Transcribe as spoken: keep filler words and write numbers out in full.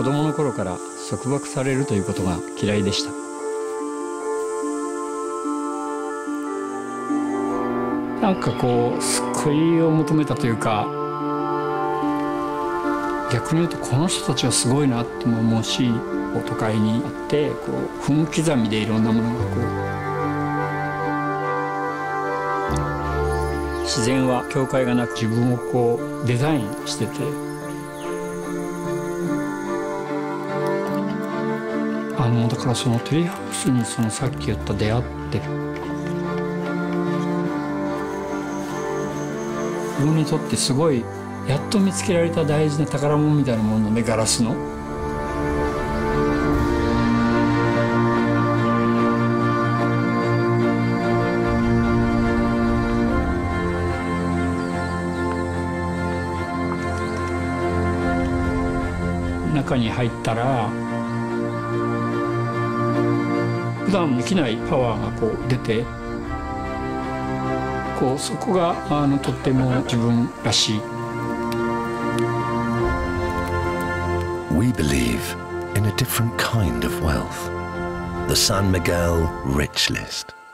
供の頃から束縛されるということが嫌いでした。なんかこう救いを求めたというか、逆に言うとこの人たちはすごいなっても思うし、都会にあってこう分刻みでいろんなものがこう、自然は境界がなく自分をこうデザインしてて、あのだからそのトリーハウスにそのさっき言った出会って、自分にとってすごいやっと見つけられた大事な宝物みたいなものね、ガラスの。中に入ったら普段できないパワーがこう出て、こうそこがあのとっても自分らしい。 We believe in a different kind of wealth, the San Miguel Rich List.